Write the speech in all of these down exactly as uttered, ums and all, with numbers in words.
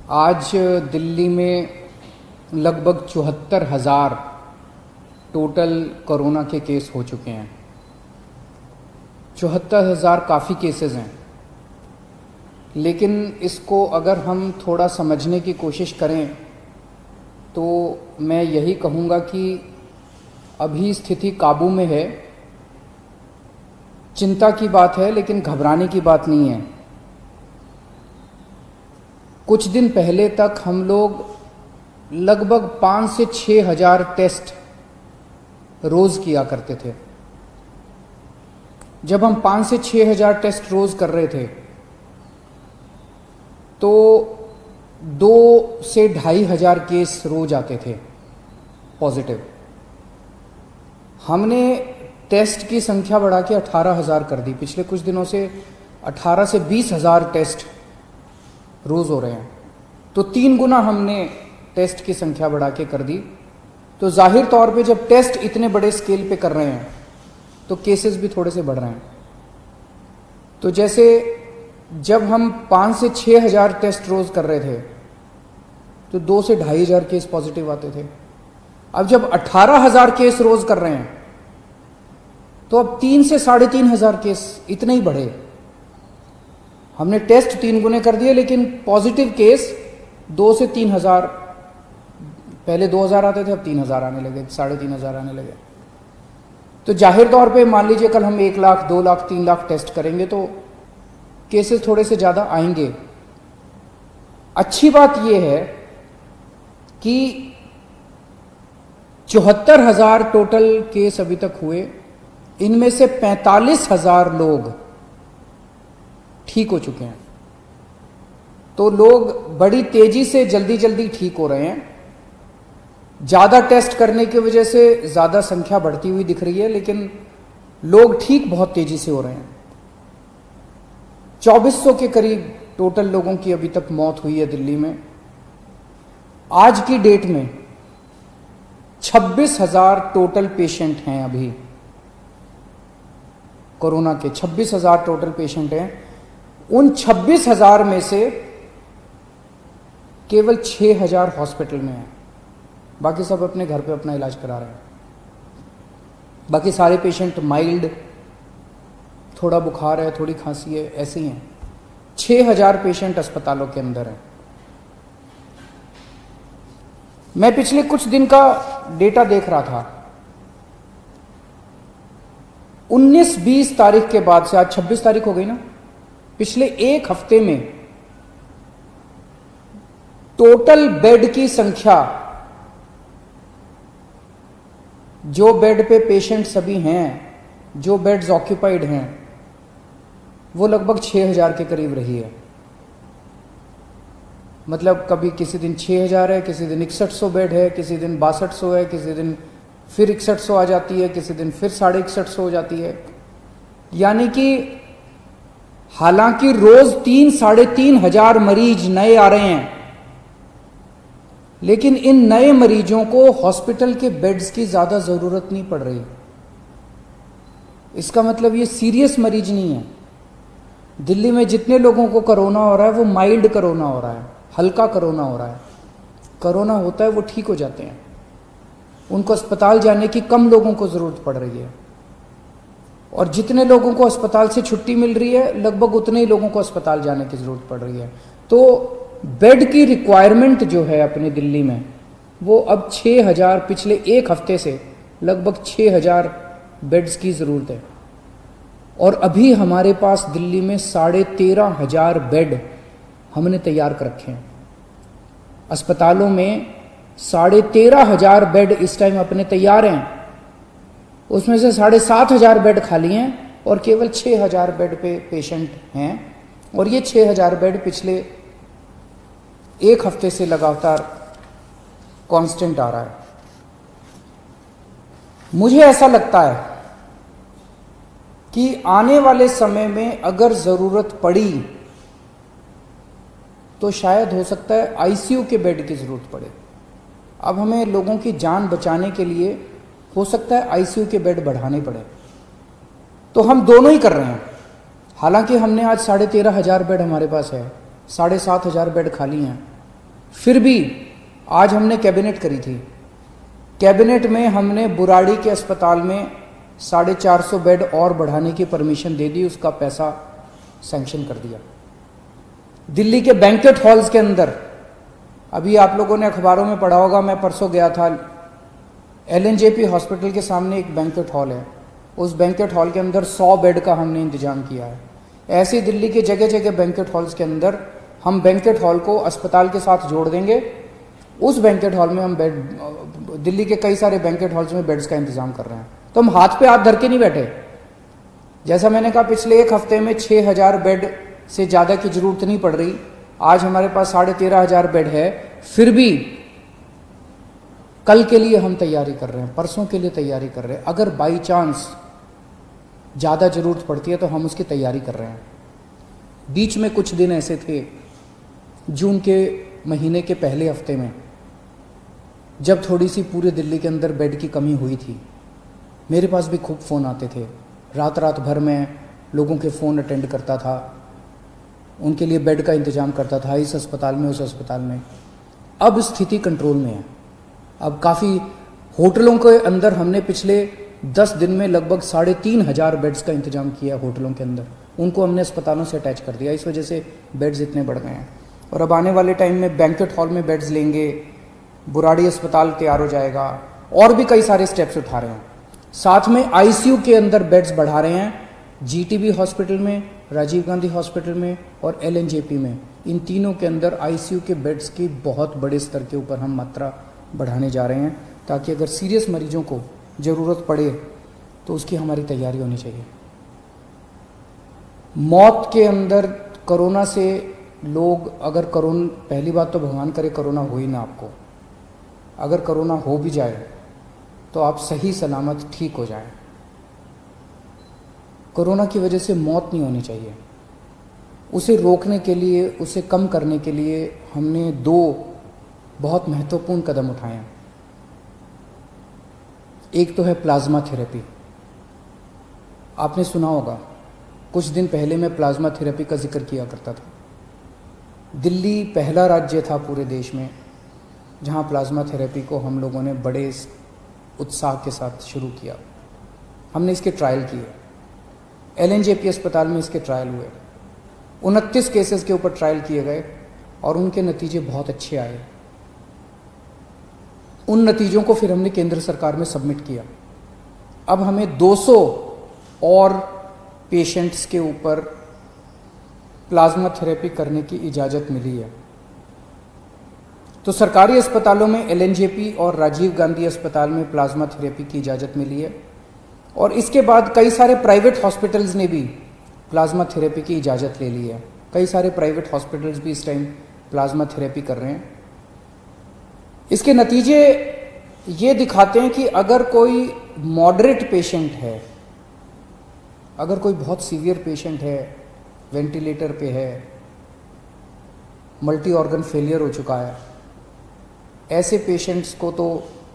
आज दिल्ली में लगभग चौहत्तर हज़ार टोटल कोरोना के केस हो चुके हैं। चौहत्तर हज़ार काफ़ी केसेस हैं, लेकिन इसको अगर हम थोड़ा समझने की कोशिश करें तो मैं यही कहूँगा कि अभी स्थिति काबू में है। चिंता की बात है, लेकिन घबराने की बात नहीं है। कुछ दिन पहले तक हम लोग लगभग पाँच से छः हज़ार टेस्ट रोज़ किया करते थे। जब हम पाँच से छः हज़ार टेस्ट रोज़ कर रहे थे तो दो से ढाई हज़ार केस रोज आते थे पॉजिटिव। हमने टेस्ट की संख्या बढ़ा के अठारह हज़ार कर दी। पिछले कुछ दिनों से अठारह से बीस हज़ार टेस्ट रोज़ हो रहे हैं, तो तीन गुना हमने टेस्ट की संख्या बढ़ा के कर दी। तो जाहिर तौर पे जब टेस्ट इतने बड़े स्केल पे कर रहे हैं तो केसेस भी थोड़े से बढ़ रहे हैं। तो जैसे जब हम पाँच से छः हज़ार टेस्ट रोज़ कर रहे थे तो दो से ढाई हज़ार केस पॉजिटिव आते थे। अब जब अठारह हज़ार केस रोज़ कर रहे हैं तो अब तीन से साढ़े तीन हज़ार केस इतने ही बढ़े। हमने टेस्ट तीन गुने कर दिए, लेकिन पॉजिटिव केस दो से तीन हज़ार, पहले दो हज़ार आते थे, अब तीन हज़ार आने लगे, साढ़े तीन हज़ार आने लगे। तो जाहिर तौर पे मान लीजिए कल हम एक लाख, दो लाख, तीन लाख टेस्ट करेंगे तो केसेस थोड़े से ज़्यादा आएंगे। अच्छी बात यह है कि चौहत्तर हज़ार टोटल केस अभी तक हुए, इनमें से पैंतालीस हज़ार लोग ठीक हो चुके हैं। तो लोग बड़ी तेजी से जल्दी जल्दी ठीक हो रहे हैं। ज़्यादा टेस्ट करने की वजह से ज़्यादा संख्या बढ़ती हुई दिख रही है, लेकिन लोग ठीक बहुत तेजी से हो रहे हैं। चौबीस सौ के करीब टोटल लोगों की अभी तक मौत हुई है दिल्ली में। आज की डेट में छब्बीस हज़ार टोटल पेशेंट हैं। अभी कोरोना के छब्बीस हज़ार टोटल पेशेंट हैं। उन छब्बीस हज़ार में से केवल छः हज़ार हॉस्पिटल में हैं, बाकी सब अपने घर पे अपना इलाज करा रहे हैं। बाकी सारे पेशेंट माइल्ड, थोड़ा बुखार है, थोड़ी खांसी है, ऐसे ही हैं। छः हज़ार पेशेंट अस्पतालों के अंदर हैं। मैं पिछले कुछ दिन का डेटा देख रहा था। उन्नीस बीस तारीख के बाद से, आज छब्बीस तारीख हो गई ना, पिछले एक हफ्ते में टोटल बेड की संख्या, जो बेड पे पेशेंट सभी हैं, जो बेड्स ऑक्यूपाइड हैं, वो लगभग छः हज़ार के करीब रही है। मतलब कभी किसी दिन छः हज़ार है, किसी दिन इकसठ सौ बेड है, किसी दिन बासठ सौ है, किसी दिन फिर इकसठ सौ आ जाती है, किसी दिन फिर साढ़े इकसठ सौ हो जाती है। यानी कि हालांकि रोज तीन साढ़े तीन हजार मरीज नए आ रहे हैं, लेकिन इन नए मरीजों को हॉस्पिटल के बेड्स की ज्यादा जरूरत नहीं पड़ रही। इसका मतलब ये सीरियस मरीज नहीं है। दिल्ली में जितने लोगों को कोरोना हो रहा है वो माइल्ड कोरोना हो रहा है, हल्का कोरोना हो रहा है। कोरोना होता है वो ठीक हो जाते हैं, उनको अस्पताल जाने की कम लोगों को जरूरत पड़ रही है। और जितने लोगों को अस्पताल से छुट्टी मिल रही है, लगभग उतने ही लोगों को अस्पताल जाने की जरूरत पड़ रही है। तो बेड की रिक्वायरमेंट जो है अपने दिल्ली में, वो अब छः हज़ार, पिछले एक हफ्ते से लगभग छः हज़ार बेड्स की ज़रूरत है। और अभी हमारे पास दिल्ली में साढ़े तेरह हज़ार बेड हमने तैयार कर रखे हैं। अस्पतालों में साढ़े तेरह हज़ार बेड इस टाइम अपने तैयार हैं। उसमें से साढ़े सात हज़ार बेड खाली हैं और केवल छः हज़ार बेड पे पेशेंट हैं। और ये छः हज़ार बेड पिछले एक हफ्ते से लगातार कांस्टेंट आ रहा है। मुझे ऐसा लगता है कि आने वाले समय में अगर ज़रूरत पड़ी तो शायद हो सकता है आईसीयू के बेड की ज़रूरत पड़े। अब हमें लोगों की जान बचाने के लिए हो सकता है आईसीयू के बेड बढ़ाने पड़े। तो हम दोनों ही कर रहे हैं। हालांकि हमने आज साढ़े तेरह हज़ार बेड हमारे पास है, साढ़े सात हज़ार बेड खाली हैं, फिर भी आज हमने कैबिनेट करी थी, कैबिनेट में हमने बुराड़ी के अस्पताल में साढ़े चार सौ बेड और बढ़ाने की परमिशन दे दी, उसका पैसा सैंक्शन कर दिया। दिल्ली के बैंकेट हॉल्स के अंदर, अभी आप लोगों ने अखबारों में पढ़ा होगा, मैं परसों गया था, एलएनजेपी हॉस्पिटल के सामने एक बैंकेट हॉल है, उस बैंकेट हॉल के अंदर सौ बेड का हमने इंतजाम किया है। ऐसे दिल्ली के जगह जगह बैंकेट हॉल्स के अंदर हम बैंकेट हॉल को अस्पताल के साथ जोड़ देंगे। उस बैंकेट हॉल में हम बेड, दिल्ली के कई सारे बैंकेट हॉल्स में बेड्स का इंतजाम कर रहे हैं। तो हम हाथ पे हाथ धर के नहीं बैठे। जैसा मैंने कहा, पिछले एक हफ्ते में छः हजार बेड से ज़्यादा की जरूरत नहीं पड़ रही। आज हमारे पास साढ़े तेरह हजार बेड है, फिर भी कल के लिए हम तैयारी कर रहे हैं, परसों के लिए तैयारी कर रहे हैं। अगर बाई चांस ज़्यादा ज़रूरत पड़ती है तो हम उसकी तैयारी कर रहे हैं। बीच में कुछ दिन ऐसे थे, जून के महीने के पहले हफ्ते में, जब थोड़ी सी पूरे दिल्ली के अंदर बेड की कमी हुई थी, मेरे पास भी खूब फ़ोन आते थे। रात रात भर में लोगों के फ़ोन अटेंड करता था, उनके लिए बेड का इंतज़ाम करता था, इस अस्पताल में उस अस्पताल में। अब स्थिति कंट्रोल में है। अब काफ़ी होटलों के अंदर हमने पिछले दस दिन में लगभग साढ़े तीन हजार बेड्स का इंतजाम किया होटलों के अंदर, उनको हमने अस्पतालों से अटैच कर दिया। इस वजह से बेड्स इतने बढ़ गए हैं। और अब आने वाले टाइम में बैंकेट हॉल में बेड्स लेंगे, बुराड़ी अस्पताल तैयार हो जाएगा, और भी कई सारे स्टेप्स उठा रहे हैं। साथ में आईसीयू के अंदर बेड्स बढ़ा रहे हैं, जीटीबी हॉस्पिटल में, राजीव गांधी हॉस्पिटल में और एलएनजेपी में। इन तीनों के अंदर आईसीयू के बेड्स की बहुत बड़े स्तर के ऊपर हम मात्रा बढ़ाने जा रहे हैं, ताकि अगर सीरियस मरीजों को ज़रूरत पड़े तो उसकी हमारी तैयारी होनी चाहिए। मौत के अंदर कोरोना से लोग, अगर कोरोना, पहली बात तो भगवान करे कोरोना हो ही ना आपको, अगर कोरोना हो भी जाए तो आप सही सलामत ठीक हो जाएं। कोरोना की वजह से मौत नहीं होनी चाहिए। उसे रोकने के लिए, उसे कम करने के लिए हमने दो बहुत महत्वपूर्ण कदम उठाए हैं। एक तो है प्लाज्मा थेरेपी। आपने सुना होगा, कुछ दिन पहले मैं प्लाज्मा थेरेपी का जिक्र किया करता था। दिल्ली पहला राज्य था पूरे देश में जहां प्लाज्मा थेरेपी को हम लोगों ने बड़े उत्साह के साथ शुरू किया। हमने इसके ट्रायल किए, एलएनजेपी अस्पताल में इसके ट्रायल हुए। उनतीस केसेस के ऊपर ट्रायल किए गए और उनके नतीजे बहुत अच्छे आए। उन नतीजों को फिर हमने केंद्र सरकार में सबमिट किया। अब हमें दो सौ और पेशेंट्स के ऊपर प्लाज्मा थेरेपी करने की इजाज़त मिली है। तो सरकारी अस्पतालों में एलएनजेपी और राजीव गांधी अस्पताल में प्लाज्मा थेरेपी की इजाज़त मिली है, और इसके बाद कई सारे प्राइवेट हॉस्पिटल्स ने भी प्लाज्मा थेरेपी की इजाज़त ले ली है। कई सारे प्राइवेट हॉस्पिटल्स भी इस टाइम प्लाज्मा थेरेपी कर रहे हैं। इसके नतीजे ये दिखाते हैं कि अगर कोई मॉडरेट पेशेंट है, अगर कोई बहुत सीवियर पेशेंट है, वेंटिलेटर पे है, मल्टी ऑर्गन फेलियर हो चुका है, ऐसे पेशेंट्स को तो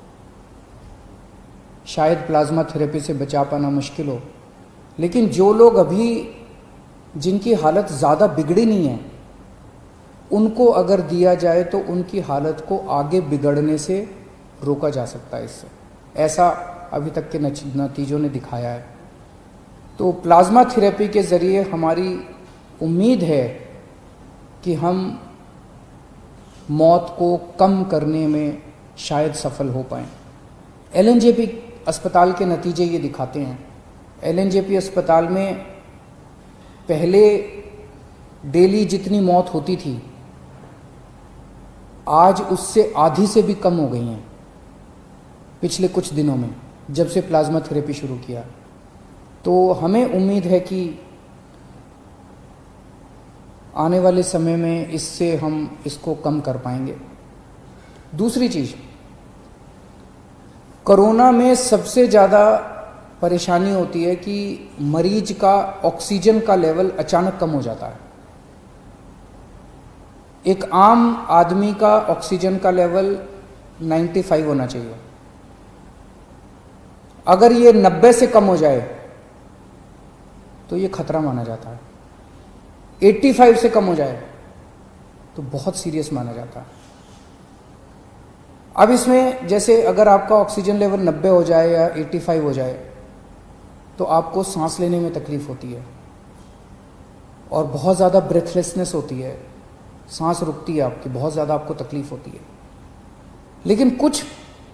शायद प्लाज्मा थेरेपी से बचा पाना मुश्किल हो। लेकिन जो लोग अभी, जिनकी हालत ज़्यादा बिगड़ी नहीं है, उनको अगर दिया जाए तो उनकी हालत को आगे बिगड़ने से रोका जा सकता है इससे। ऐसा अभी तक के नतीजों ने दिखाया है। तो प्लाज्मा थेरेपी के ज़रिए हमारी उम्मीद है कि हम मौत को कम करने में शायद सफल हो पाएँ। एलएनजेपी अस्पताल के नतीजे ये दिखाते हैं। एलएनजेपी अस्पताल में पहले डेली जितनी मौत होती थी, आज उससे आधी से भी कम हो गई हैं पिछले कुछ दिनों में, जब से प्लाज्मा थेरेपी शुरू किया। तो हमें उम्मीद है कि आने वाले समय में इससे हम इसको कम कर पाएंगे। दूसरी चीज़, कोरोना में सबसे ज़्यादा परेशानी होती है कि मरीज का ऑक्सीजन का लेवल अचानक कम हो जाता है। एक आम आदमी का ऑक्सीजन का लेवल पचानवे होना चाहिए। अगर ये नब्बे से कम हो जाए तो ये खतरा माना जाता है। पचासी से कम हो जाए तो बहुत सीरियस माना जाता है। अब इसमें जैसे अगर आपका ऑक्सीजन लेवल नब्बे हो जाए या पचासी हो जाए तो आपको सांस लेने में तकलीफ होती है और बहुत ज़्यादा ब्रेथलेसनेस होती है, सांस रुकती है आपकी, बहुत ज़्यादा आपको तकलीफ होती है। लेकिन कुछ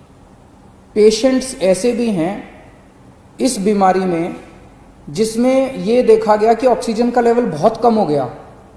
पेशेंट्स ऐसे भी हैं इस बीमारी में जिसमें ये देखा गया कि ऑक्सीजन का लेवल बहुत कम हो गया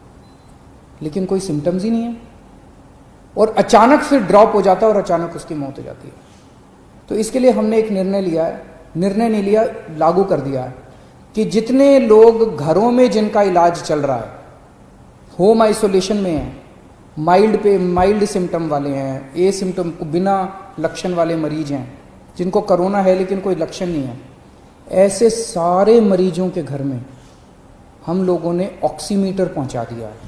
लेकिन कोई सिम्टम्स ही नहीं है और अचानक फिर ड्रॉप हो जाता है और अचानक उसकी मौत हो जाती है। तो इसके लिए हमने एक निर्णय लिया है, निर्णय नहीं लिया, लागू कर दिया है कि जितने लोग घरों में जिनका इलाज चल रहा है, होम आइसोलेशन में हैं, माइल्ड पे माइल्ड सिम्टम वाले हैं, ए सिम्टम बिना लक्षण वाले मरीज हैं, जिनको कोरोना है लेकिन कोई लक्षण नहीं है, ऐसे सारे मरीजों के घर में हम लोगों ने ऑक्सीमीटर पहुंचा दिया है।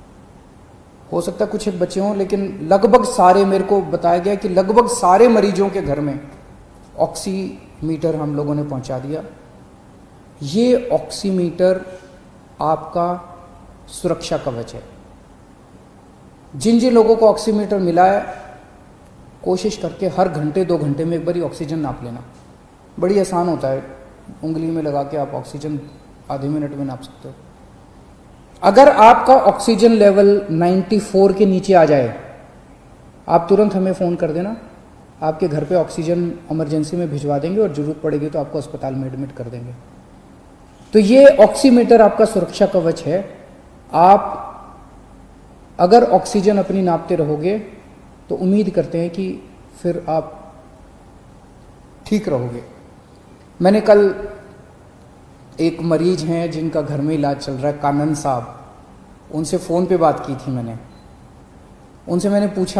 हो सकता है कुछ बचे हों लेकिन लगभग सारे, मेरे को बताया गया कि लगभग सारे मरीजों के घर में ऑक्सीमीटर हम लोगों ने पहुंचा दिया। ये ऑक्सीमीटर आपका सुरक्षा कवच है। जिन जिन लोगों को ऑक्सीमीटर मिला है, कोशिश करके हर घंटे दो घंटे में एक बार ऑक्सीजन नाप लेना। बड़ी आसान होता है, उंगली में लगा के आप ऑक्सीजन आधे मिनट में नाप सकते हो। अगर आपका ऑक्सीजन लेवल चौरानवे के नीचे आ जाए, आप तुरंत हमें फ़ोन कर देना, आपके घर पे ऑक्सीजन इमरजेंसी में भिजवा देंगे और ज़रूरत पड़ेगी तो आपको अस्पताल में एडमिट कर देंगे। तो ये ऑक्सीमीटर आपका सुरक्षा कवच है। आप अगर ऑक्सीजन अपनी नापते रहोगे तो उम्मीद करते हैं कि फिर आप ठीक रहोगे। मैंने कल एक मरीज हैं जिनका घर में इलाज चल रहा है, कानन साहब, उनसे फ़ोन पे बात की थी मैंने। उनसे मैंने पूछा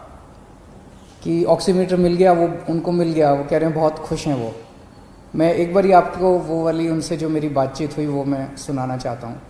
कि ऑक्सीमीटर मिल गया, वो उनको मिल गया, वो कह रहे हैं बहुत खुश हैं वो। मैं एक बार ही आपको वो वाली उनसे जो मेरी बातचीत हुई वो मैं सुनाना चाहता हूँ।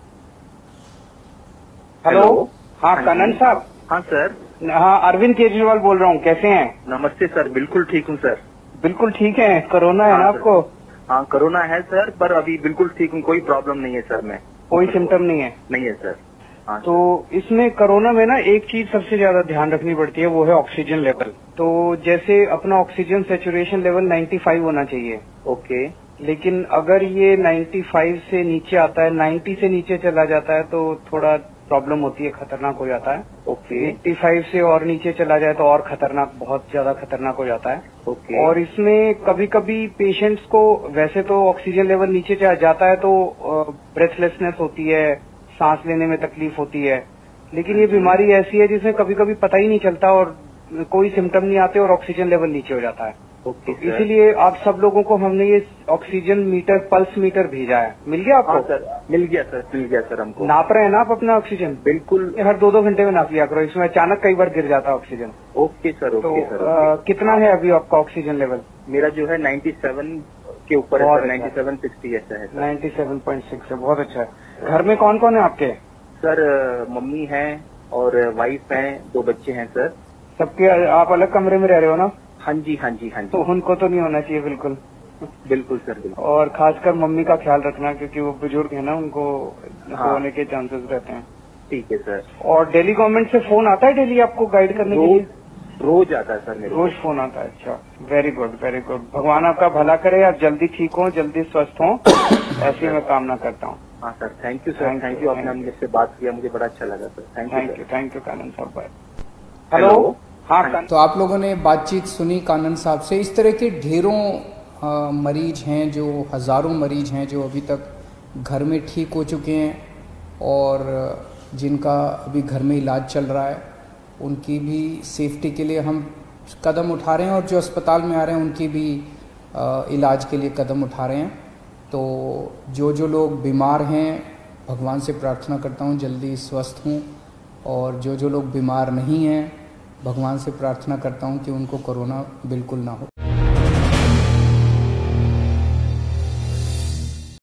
हेलो, हाँ कानन साहब। हाँ सर। हाँ, अरविंद केजरीवाल बोल रहा हूँ, कैसे हैं? नमस्ते सर, बिल्कुल ठीक हूँ सर। बिल्कुल ठीक है। कोरोना है हाँ, ना आपको? हाँ कोरोना है सर, पर अभी बिल्कुल ठीक हूँ, कोई प्रॉब्लम नहीं है सर। मैं कोई सिम्टम नहीं है? नहीं है सर। हाँ, तो इसमें कोरोना में ना एक चीज सबसे ज्यादा ध्यान रखनी पड़ती है, वो है ऑक्सीजन लेवल। तो जैसे अपना ऑक्सीजन सेचुरेशन लेवल पचानवे होना चाहिए। ओके। लेकिन अगर ये पचानवे से नीचे आता है, नब्बे से नीचे चला जाता है तो थोड़ा प्रॉब्लम होती है, खतरनाक हो जाता है। ओके। पचासी से और नीचे चला जाए तो और खतरनाक, बहुत ज्यादा खतरनाक हो जाता है। ओके। और इसमें कभी कभी पेशेंट्स को वैसे तो ऑक्सीजन लेवल नीचे जाता है तो ब्रेथलेसनेस होती है, सांस लेने में तकलीफ होती है। लेकिन ये बीमारी ऐसी है जिसमें कभी कभी पता ही नहीं चलता और कोई सिम्टम नहीं आते और ऑक्सीजन लेवल नीचे हो जाता है। ओके। इसीलिए आप सब लोगों को हमने ये ऑक्सीजन मीटर, पल्स मीटर भेजा है। मिल गया आपको? हाँ सर, मिल गया सर, मिल गया सर हमको। नाप रहे हैं ना आप अपना ऑक्सीजन? बिल्कुल। हर दो दो घंटे में नाप लिया करो, इसमें अचानक कई बार गिर जाता है ऑक्सीजन। ओके सर, ओके तो सर। आ, कितना है अभी आपका ऑक्सीजन लेवल? मेरा जो है सत्तानवे के ऊपर है, सत्तानवे साठ ऐसा है सर। सत्तानवे पॉइंट छह है, बहुत अच्छा है। घर में कौन कौन है आपके? सर मम्मी है और वाइफ है, दो बच्चे हैं सर। सबके आप अलग कमरे में रह रहे हो ना? हाँ जी, हाँ जी, हाँ जी। तो उनको तो नहीं होना चाहिए बिल्कुल। बिल्कुल सर, बिल्कुल। और खासकर मम्मी का ख्याल रखना क्योंकि वो बुजुर्ग है ना, उनको हाँ। होने के चांसेस रहते हैं। ठीक है सर। और दिल्ली गवर्नमेंट से फोन आता है डेली आपको गाइड करने के लिए? रोज आता है सर मेरे को। रोज फोन आता है? अच्छा, वेरी गुड, वेरी गुड। भगवान आपका भला करे, आप जल्दी ठीक हो, जल्दी स्वस्थ हो, ऐसी मैं कामना करता हूँ। हाँ sir, thank you sir, thank you. आपने मुझसे बात किया, मुझे बड़ा अच्छा लगा sir. Thank you, thank you, thank you Kanan साहब। बाय। हेलो। हाँ, तो आप लोगों ने बातचीत सुनी कानन साहब से। इस तरह के ढेरों आ, मरीज हैं, जो हज़ारों मरीज हैं जो अभी तक घर में ठीक हो चुके हैं और जिनका अभी घर में इलाज चल रहा है, उनकी भी सेफ्टी के लिए हम कदम उठा रहे हैं और जो अस्पताल में आ रहे हैं उनकी भी आ, इलाज के लिए कदम उठा रहे हैं। तो जो जो लोग बीमार हैं, भगवान से प्रार्थना करता हूँ जल्दी स्वस्थ हों, और जो जो लोग बीमार नहीं हैं, भगवान से प्रार्थना करता हूँ कि उनको कोरोना बिल्कुल ना हो।